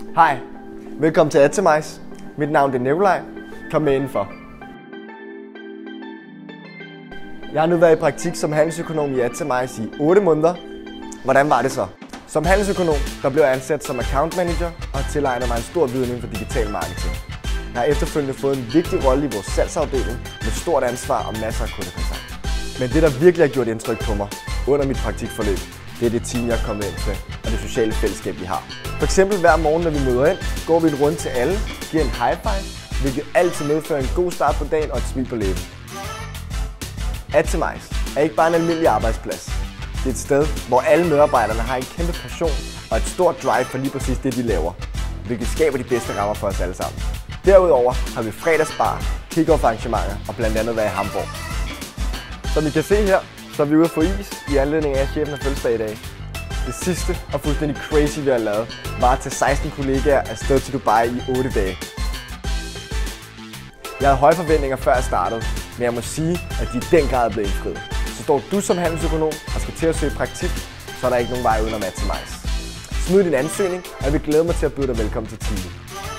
Hej, velkommen til Atemize. Mit navn er Nikolaj. Kom med indenfor. Jeg har nu været i praktik som handelsøkonom i Atemize i 8 måneder. Hvordan var det så? Som handelsøkonom der blev jeg ansat som account manager og tilegnet mig en stor viden inden for digital marketing. Jeg har efterfølgende fået en vigtig rolle i vores salgsafdeling med stort ansvar og masser af kundekontakt. Men det, der virkelig har gjort indtryk på mig under mit praktikforløb, det er det team, jeg er kommet ind til, og det sociale fællesskab, vi har. For eksempel hver morgen, når vi møder ind, går vi en runde til alle, giver en high five, hvilket altid medfører en god start på dagen og et smil på læben. Atemize er ikke bare en almindelig arbejdsplads. Det er et sted, hvor alle medarbejderne har en kæmpe passion og et stort drive for lige præcis det, de laver, hvilket skaber de bedste rammer for os alle sammen. Derudover har vi fredagsbar, kick-off arrangementer og blandt andet været i Hamburg. Som I kan se her, så er vi ude at få is i anledning af, at chefen har fødselsdag i dag. Det sidste og fuldstændig crazy, vi har lavet, var at tage 16 kollegaer afsted til Dubai i 8 dage. Jeg havde høje forventninger før jeg startede, men jeg må sige, at de i den grad er blevet indfriet. Så står du som handelsøkonom og skal til at søge praktik, så er der ikke nogen vej udenom Atemize. Smid din ansøgning, og jeg vil glæde mig til at byde dig velkommen til teamet.